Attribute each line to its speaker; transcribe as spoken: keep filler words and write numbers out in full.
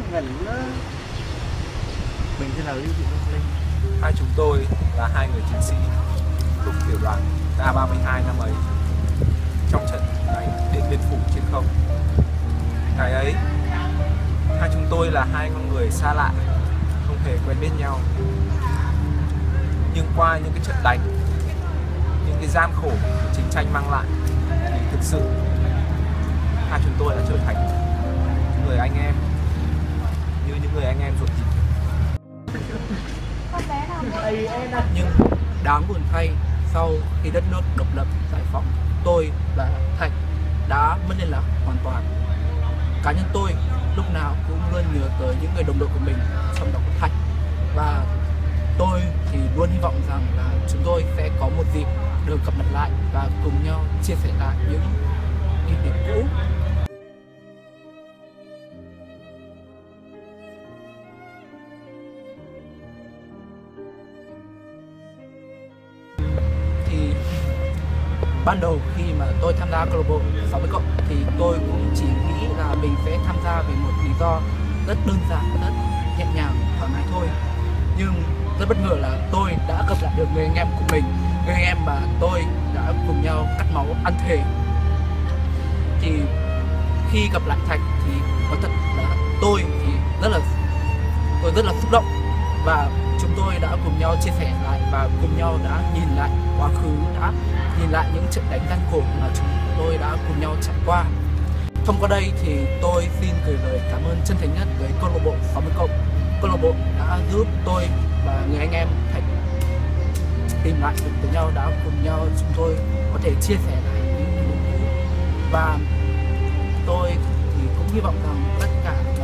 Speaker 1: ngẩn nó. Mình tên là Lưu Thị Long Linh.
Speaker 2: Hai chúng tôi là hai người chiến sĩ thuộc tiểu đoàn A ba mươi hai năm ấy trong trận đánh Điện Biên Phủ trên không. Ngày ấy, hai chúng tôi là hai con người xa lạ, không hề quen biết nhau. Nhưng qua những cái trận đánh, những cái gian khổ của chiến tranh mang lại, thì thực sự hai chúng tôi đã trở thành người anh em, như những người anh em ruột thịt.
Speaker 3: Nhưng đáng buồn thay, sau khi đất nước độc lập giải phóng, tôi và Thạch đã mất liên lạc hoàn toàn. Cá nhân tôi lúc nào cũng luôn nhớ tới những người đồng đội của mình, trong đó có Thạch. Và tôi thì luôn hy vọng rằng là chúng tôi sẽ có một dịp được gặp mặt lại và cùng nhau chia sẻ lại những kỷ niệm cũ. Thì ban đầu khi mà tôi tham gia câu lạc bộ sáu mươi cộng thì tôi cũng chỉ nghĩ là mình sẽ tham gia vì một lý do rất đơn giản, rất nhẹ nhàng, thoải mái thôi. Nhưng rất bất ngờ là tôi đã gặp lại được người anh em của mình, người anh em mà tôi đã cùng nhau cắt máu ăn thề. Thì khi gặp lại Thạch thì nói thật là tôi thì rất là tôi rất là xúc động, và chúng tôi đã cùng nhau chia sẻ lại và cùng nhau đã nhìn lại quá khứ, đã nhìn lại những trận đánh gian khổ mà chúng tôi đã cùng nhau trải qua. Thông qua đây thì tôi xin gửi lời cảm ơn chân thành nhất với câu lạc bộ sáu mươi cộng. Câu lạc bộ đã giúp tôi và người anh em Thạch tìm lại được với nhau, đã cùng nhau chúng tôi có thể chia sẻ lại những kỷ niệm cũ. Và tôi thì cũng hy vọng rằng tất cả